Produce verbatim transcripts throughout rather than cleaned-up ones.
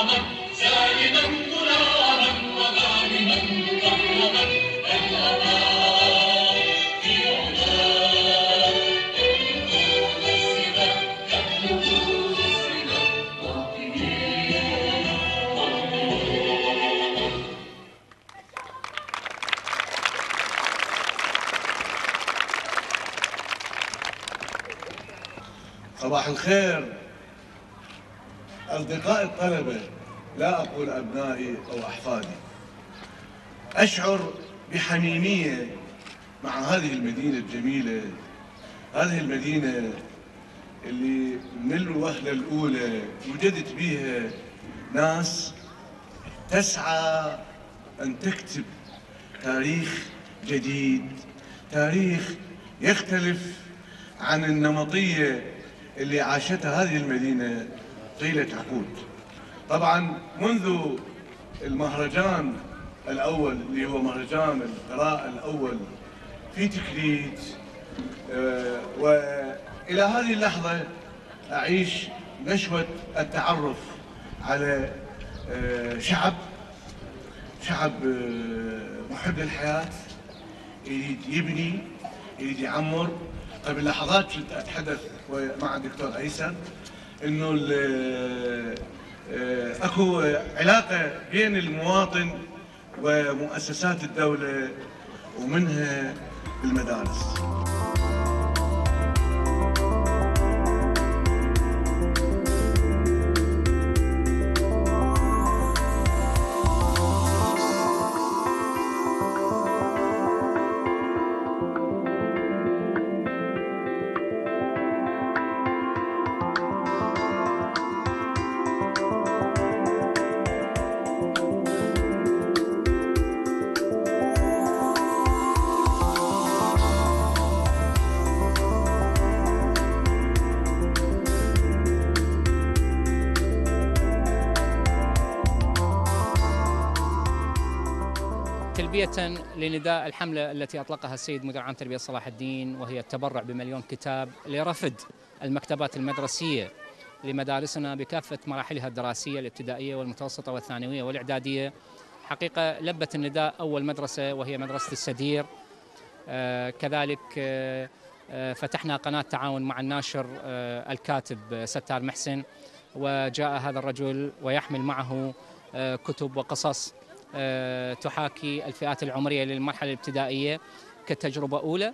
صباح الخير أصدقاء الطلبة، لا أقول أبنائي أو أحفادي. أشعر بحميمية مع هذه المدينة الجميلة، هذه المدينة اللي من الوهلة الأولى وجدت بها ناس تسعى أن تكتب تاريخ جديد، تاريخ يختلف عن النمطية اللي عاشتها هذه المدينة طيلة عقود. طبعا منذ المهرجان الأول اللي هو مهرجان القراءة الأول في تكريت، وإلى هذه اللحظة أعيش نشوة التعرف على شعب شعب محب للحياة، يريد يبني، يريد يعمر. قبل لحظات كنت أتحدث مع الدكتور أيسر إنه أكو علاقة بين المواطن ومؤسسات الدولة ومنها المدارس. تلبية لنداء الحملة التي أطلقها السيد مدير عام تربية صلاح الدين، وهي التبرع بمليون كتاب لرفد المكتبات المدرسية لمدارسنا بكافة مراحلها الدراسية الابتدائية والمتوسطة والثانوية والإعدادية. حقيقة لبت النداء أول مدرسة وهي مدرسة السدير. آه كذلك آه فتحنا قناة تعاون مع الناشر آه الكاتب ستار محسن، وجاء هذا الرجل ويحمل معه آه كتب وقصص أه تحاكي الفئات العمرية للمرحلة الابتدائية كتجربة أولى،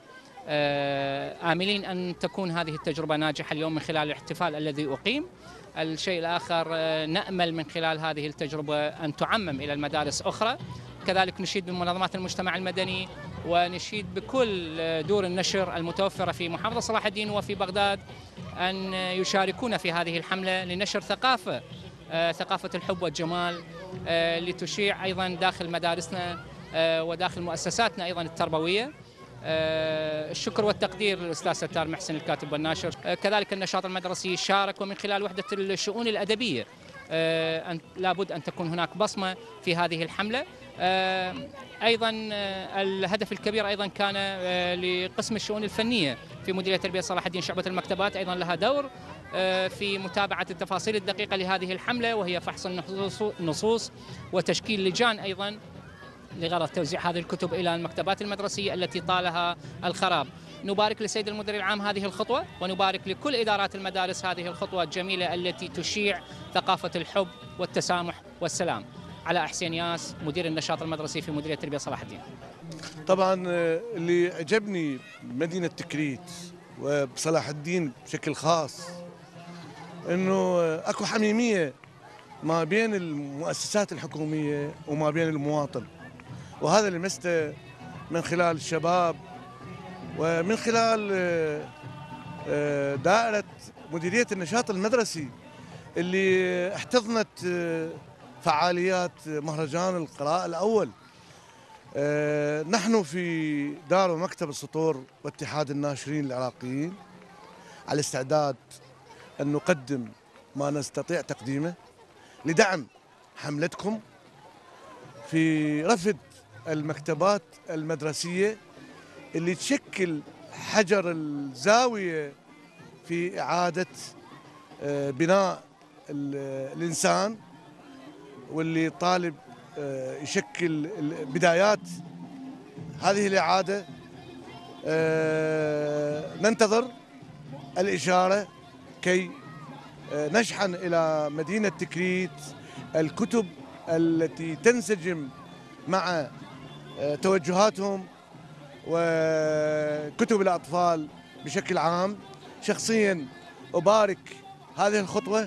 أه آملين أن تكون هذه التجربة ناجحة اليوم من خلال الاحتفال الذي أقيم. الشيء الآخر أه نأمل من خلال هذه التجربة أن تعمم إلى المدارس أخرى. كذلك نشيد بمنظمات المجتمع المدني ونشيد بكل دور النشر المتوفرة في محافظة صلاح الدين وفي بغداد أن يشاركون في هذه الحملة لنشر ثقافة آه ثقافة الحب والجمال آه لتشيع أيضا داخل مدارسنا آه وداخل مؤسساتنا أيضا التربوية. آه الشكر والتقدير للأستاذ ستار محسن الكاتب والناشر. آه كذلك النشاط المدرسي شارك، ومن خلال وحدة الشؤون الأدبية آه أن لابد أن تكون هناك بصمة في هذه الحملة. آه أيضا آه الهدف الكبير أيضا كان آه لقسم الشؤون الفنية في مديرية تربية صلاح الدين شعبة المكتبات، أيضا لها دور في متابعة التفاصيل الدقيقة لهذه الحملة، وهي فحص النصوص وتشكيل لجان أيضا لغرض توزيع هذه الكتب إلى المكتبات المدرسية التي طالها الخراب. نبارك للسيد المدير العام هذه الخطوة، ونبارك لكل إدارات المدارس هذه الخطوة الجميلة التي تشيع ثقافة الحب والتسامح والسلام. علاء حسين ياس، مدير النشاط المدرسي في مديرية تربية صلاح الدين. طبعا اللي عجبني بمدينة تكريت وبصلاح الدين بشكل خاص انه اكو حميميه ما بين المؤسسات الحكوميه وما بين المواطن، وهذا اللي لمسته من خلال الشباب ومن خلال دائره مديريه النشاط المدرسي اللي احتضنت فعاليات مهرجان القراءه الاول. نحن في دار ومكتب السطور واتحاد الناشرين العراقيين على استعداد أن نقدم ما نستطيع تقديمه لدعم حملتكم في رفد المكتبات المدرسية اللي تشكل حجر الزاوية في إعادة بناء الإنسان واللي طالب يشكل بدايات هذه الإعادة. ننتظر الإشارة كي نشحن إلى مدينة تكريت الكتب التي تنسجم مع توجهاتهم وكتب الأطفال بشكل عام. شخصيا أبارك هذه الخطوة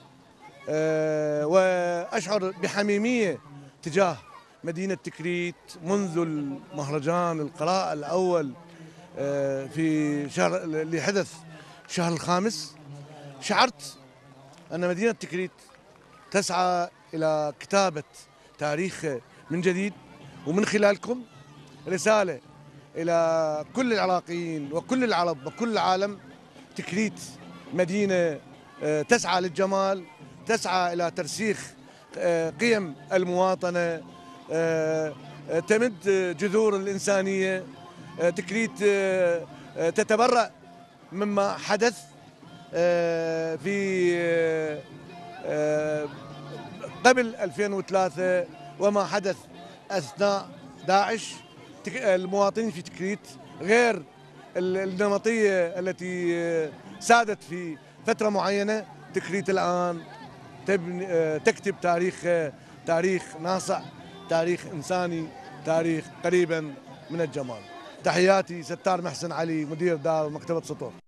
وأشعر بحميمية تجاه مدينة تكريت منذ المهرجان القراءة الأول في شهر اللي حدث شهر الخامس. شعرت أن مدينة تكريت تسعى إلى كتابة تاريخ من جديد، ومن خلالكم رسالة إلى كل العراقيين وكل العرب وكل العالم. تكريت مدينة تسعى للجمال، تسعى إلى ترسيخ قيم المواطنة، تمد جذور الإنسانية. تكريت تتبرأ مما حدث في قبل ألفين وثلاثة وما حدث أثناء داعش. المواطنين في تكريت غير النمطية التي سادت في فترة معينة. تكريت الآن تكتب تاريخ تاريخ ناصع، تاريخ إنساني، تاريخ قريبا من الجمال. تحياتي ستار محسن علي، مدير دار مكتبة سطور.